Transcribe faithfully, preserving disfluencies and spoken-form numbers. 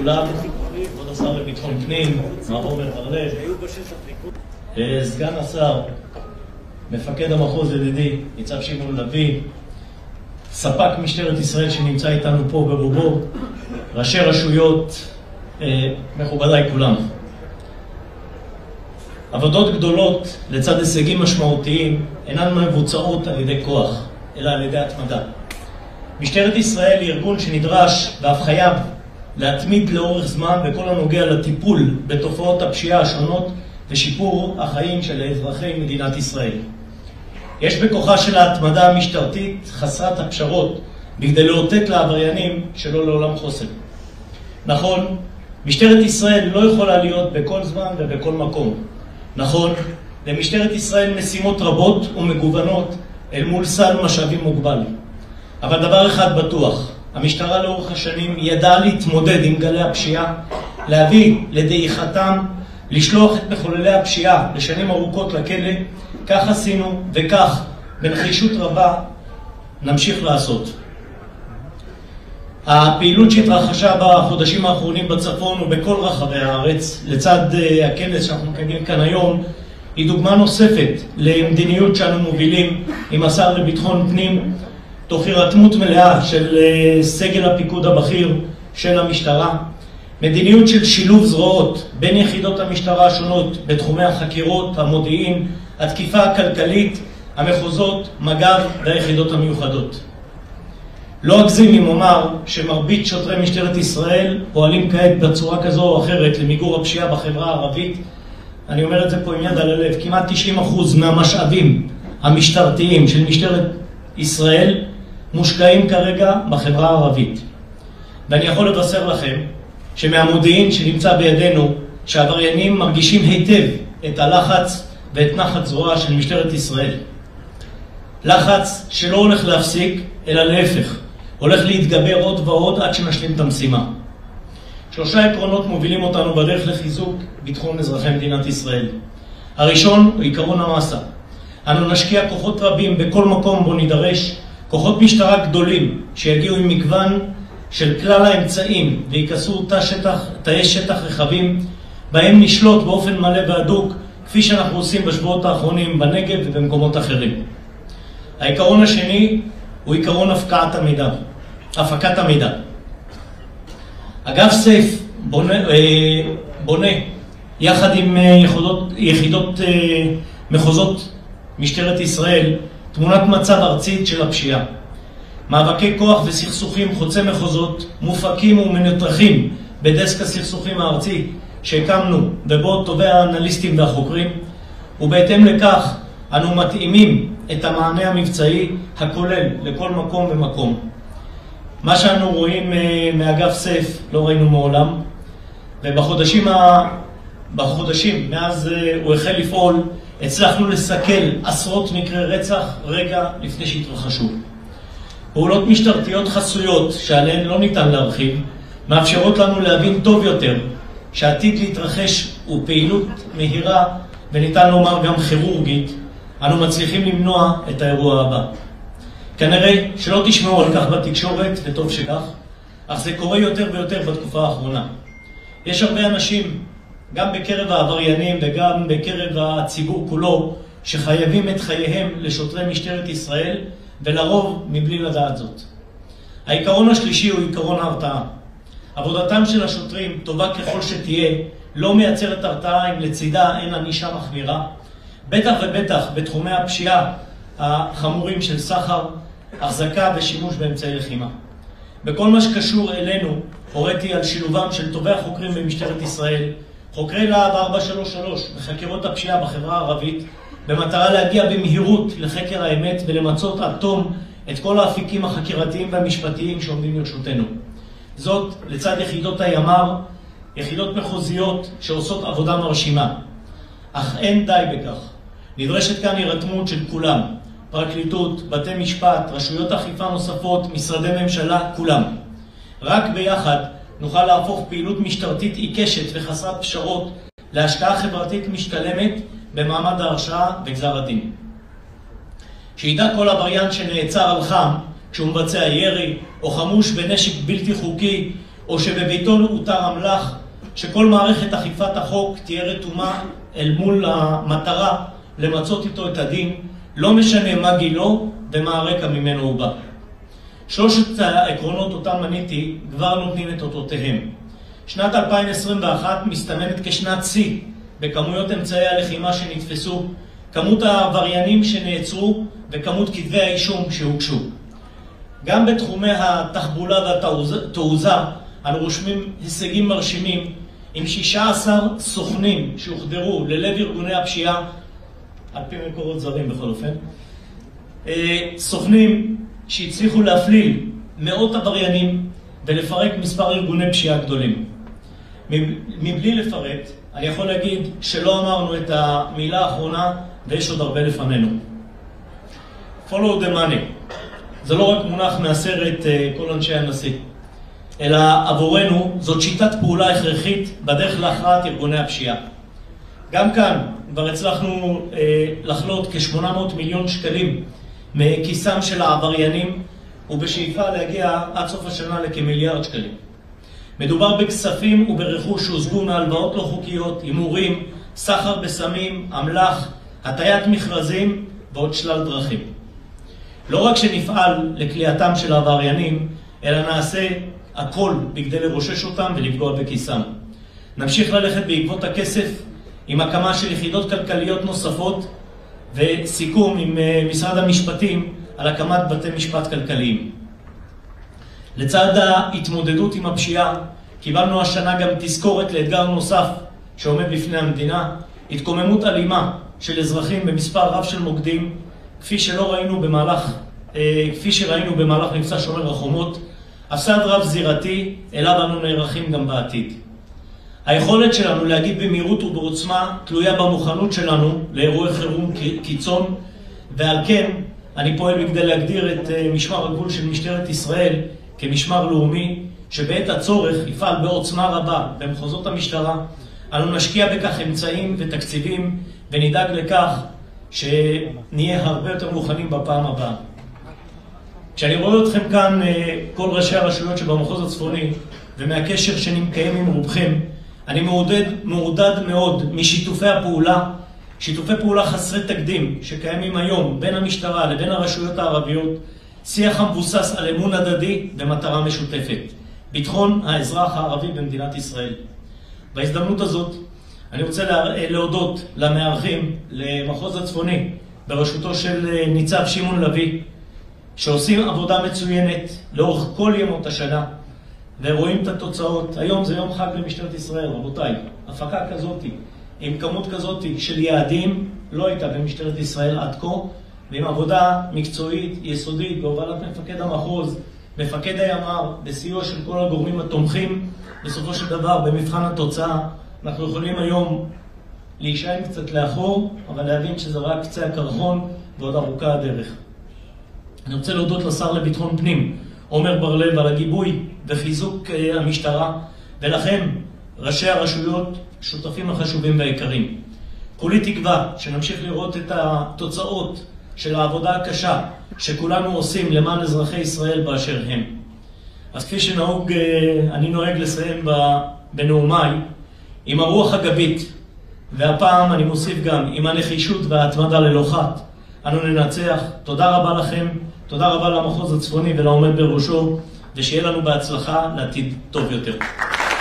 לכולם, כבוד השר לביטחון פנים, מר עומר בר-לב, סגן השר, מפקד המחוז ידידי, ניצב שמעון לביא, ספק משטרת ישראל שנמצא איתנו פה ברובו, ראשי רשויות, מכובדיי כולם. עבודות גדולות לצד הישגים משמעותיים אינן מבוצעות על ידי כוח, אלא על ידי התמדה. משטרת ישראל היא ארגון שנדרש ואף חייב להתמיד לאורך זמן בכל הנוגע לטיפול בתופעות הפשיעה השונות ושיפור החיים של אזרחי מדינת ישראל. יש בכוחה של ההתמדה המשטרתית חסרת הפשרות בכדי לאותת לעבריינים שלא לעולם חוסן. נכון, משטרת ישראל לא יכולה להיות בכל זמן ובכל מקום. נכון, למשטרת ישראל משימות רבות ומגוונות אל מול סל משאבים מוגבל. אבל דבר אחד בטוח, המשטרה לאורך השנים ידעה להתמודד עם גלי הפשיעה, להביא לדעיכתם, לשלוח את מחוללי הפשיעה לשנים ארוכות לכלא. כך עשינו וכך בנחישות רבה נמשיך לעשות. הפעילות שהתרחשה בחודשים האחרונים בצפון ובכל רחבי הארץ, לצד הכנס שאנחנו מקיימים כאן היום, היא דוגמה נוספת למדיניות שאנו מובילים עם השר לביטחון פנים, תוך הירתמות מלאה של סגל הפיקוד הבכיר של המשטרה, מדיניות של שילוב זרועות בין יחידות המשטרה השונות בתחומי החקירות, המודיעין, התקיפה הכלכלית, המחוזות, מג"ב והיחידות המיוחדות. לא אגזים אם אומר שמרבית שוטרי משטרת ישראל פועלים כעת בצורה כזו או אחרת למיגור הפשיעה בחברה הערבית. אני אומר את זה פה עם יד על הלב, כמעט תשעים אחוז מהמשאבים המשטרתיים של משטרת ישראל מושקעים כרגע בחברה הערבית. ואני יכול לבשר לכם שמהמודיעין שנמצא בידינו שהעבריינים מרגישים היטב את הלחץ ואת נחת זרועה של משטרת ישראל. לחץ שלא הולך להפסיק, אלא להפך, הולך להתגבר עוד ועוד עד שנשלים את המשימה. שלושה עקרונות מובילים אותנו בדרך לחיזוק ביטחון אזרחי מדינת ישראל. הראשון הוא עיקרון המסה. אנו נשקיע כוחות רבים בכל מקום בו נידרש, כוחות משטרה גדולים שיגיעו עם מגוון של כלל האמצעים ויקסו תא שטח, תאי שטח רחבים, בהם נשלוט באופן מלא והדוק, כפי שאנחנו עושים בשבועות האחרונים בנגב ובמקומות אחרים. העיקרון השני הוא עיקרון הפקעת המידע, הפקת המידע. אגף סייף בונה, בונה יחד עם יחידות, יחידות מחוזות משטרת ישראל תמונת מצב ארצית של הפשיעה. מאבקי כוח וסכסוכים חוצי מחוזות מופקים ומנתחים בדסק הסכסוכים הארצי שהקמנו ובו טובי האנליסטים והחוקרים, ובהתאם לכך אנו מתאימים את המענה המבצעי הכולל לכל מקום ומקום. מה שאנו רואים מאגף סייף לא ראינו מעולם, ובחודשים ה... בחודשים מאז הוא החל לפעול הצלחנו לסכל עשרות מקרי רצח רגע לפני שהתרחשו. פעולות משטרתיות חסויות שעליהן לא ניתן להרחיב מאפשרות לנו להבין טוב יותר שעתיד להתרחש הוא פעילות מהירה וניתן לומר גם כירורגית. אנו מצליחים למנוע את האירוע הבא. כנראה שלא תשמעו על כך בתקשורת, וטוב שכך, אך זה קורה יותר ויותר בתקופה האחרונה. יש הרבה אנשים, גם בקרב העבריינים וגם בקרב הציבור כולו, שחייבים את חייהם לשוטרי משטרת ישראל, ולרוב מבלי לדעת זאת. העיקרון השלישי הוא עיקרון ההרתעה. עבודתם של השוטרים, טובה ככל שתהיה, לא מייצרת הרתעה אם לצידה אין ענישה מחמירה, בטח ובטח בתחומי הפשיעה החמורים של סחר, החזקה ושימוש באמצעי לחימה. בכל מה שקשור אלינו, הוריתי על שילובם של טובי החוקרים במשטרת ישראל, חוקרי להב ארבע שלוש שלוש בחקירות הפשיעה בחברה הערבית, במטרה להגיע במהירות לחקר האמת ולמצות עד תום את כל האפיקים החקירתיים והמשפטיים שעומדים לרשותנו. זאת לצד יחידות הימ"ר, יחידות מחוזיות שעושות עבודה מרשימה. אך אין די בכך. נדרשת כאן הירתמות של כולם, פרקליטות, בתי משפט, רשויות אכיפה נוספות, משרדי ממשלה, כולם. רק ביחד נוכל להפוך פעילות משטרתית עיקשת וחסרת פשרות להשקעה חברתית משתלמת במעמד ההרשעה וגזר הדין. שידע כל עבריין שנעצר על חם כשהוא מבצע ירי או חמוש בנשק בלתי חוקי או שבביתו הותר אמל"ח, שכל מערכת אכיפת החוק תהיה רתומה אל מול המטרה למצות איתו את הדין, לא משנה מה גילו ומה הרקע ממנו הוא בא. שלושת העקרונות אותם מניתי כבר נותנים את אותותיהם. שנת אלפיים עשרים ואחת מסתמנת כשנת שיא בכמויות אמצעי הלחימה שנתפסו, כמות העבריינים שנעצרו וכמות כתבי האישום שהוגשו. גם בתחומי התחבולה והתעוזה אנו רושמים הישגים מרשימים, עם שישה עשר סוכנים שהוחדרו ללב ארגוני הפשיעה, על פי מקורות זרים בכל אופן, סוכנים שהצליחו להפליל מאות עבריינים ולפרק מספר ארגוני פשיעה גדולים. מבלי לפרט, אני יכול להגיד שלא אמרנו את המילה האחרונה ויש עוד הרבה לפנינו. Follow the money. זה לא רק מונח מהסרט כל אנשי הנשיא, אלא עבורנו זאת שיטת פעולה הכרחית בדרך להכרעת ארגוני הפשיעה. גם כאן כבר הצלחנו אה, לחלוט כ-שמונה מאות מיליון שקלים מכיסם של העבריינים, ובשאיפה להגיע עד סוף השנה לכמיליארד שקלים. מדובר בכספים וברכוש שהושגו מהלוואות לא חוקיות, הימורים, סחר בסמים, אמל"ח, הטיית מכרזים ועוד שלל דרכים. לא רק שנפעל לקליעתם של העבריינים, אלא נעשה הכל בכדי לרושש אותם ולפגוע בכיסם. נמשיך ללכת בעקבות הכסף עם הקמה של יחידות כלכליות נוספות וסיכום עם משרד המשפטים על הקמת בתי משפט כלכליים. לצד ההתמודדות עם הפשיעה, קיבלנו השנה גם תזכורת לאתגר נוסף שעומד בפני המדינה, התקוממות אלימה של אזרחים במספר רב של מוקדים, כפי שלא ראינו במהלך, כפי שראינו במהלך מבצע שומר החומות, הפסד רב זירתי אליו אנו נערכים גם בעתיד. היכולת שלנו להגיב במהירות ובעוצמה תלויה במוכנות שלנו לאירועי חירום קיצון, ועל כן אני פועל בכדי להגדיר את משמר הגבול של משטרת ישראל כמשמר לאומי, שבעת הצורך יפעל בעוצמה רבה במחוזות המשטרה. אנו נשקיע בכך אמצעים ותקציבים ונדאג לכך שנהיה הרבה יותר מוכנים בפעם הבאה. כשאני רואה אתכם כאן, כל ראשי הרשויות שבמחוז הצפוני, ומהקשר שנמקיים עם רובכם, אני מעודד, מעודד מאוד משיתופי הפעולה, שיתופי פעולה חסרי תקדים שקיימים היום בין המשטרה לבין הרשויות הערביות, שיח המבוסס על אמון הדדי במטרה משותפת, ביטחון האזרח הערבי במדינת ישראל. בהזדמנות הזאת אני רוצה להודות למארחים למחוז הצפוני בראשותו של ניצב שמעון לוי, שעושים עבודה מצוינת לאורך כל ימות השנה ורואים את התוצאות. היום זה יום חג למשטרת ישראל, רבותיי. הפקה כזאת, עם כמות כזאת של יעדים, לא הייתה במשטרת ישראל עד כה, ועם עבודה מקצועית, יסודית, בהובלת מפקד המחוז, מפקד הימ"ר, בסיוע של כל הגורמים התומכים. בסופו של דבר, במבחן התוצאה, אנחנו יכולים היום להישען קצת לאחור, אבל להבין שזה רק קצה הקרחון ועוד ארוכה הדרך. אני רוצה להודות לשר לביטחון פנים, עומר בר-לב, על הגיבוי וחיזוק המשטרה, ולכם, ראשי הרשויות, שותפים החשובים והיקרים. כולי תקווה שנמשיך לראות את התוצאות של העבודה הקשה שכולנו עושים למען אזרחי ישראל באשר הם. אז כפי שנהוג, אני נוהג לסיים בנאומיי עם הרוח הגבית, והפעם אני מוסיף גם עם הנחישות וההתמדה ללא חת. אנו ננצח. תודה רבה לכם, תודה רבה למחוז הצפוני ולעומד בראשו, ושיהיה לנו בהצלחה לעתיד טוב יותר.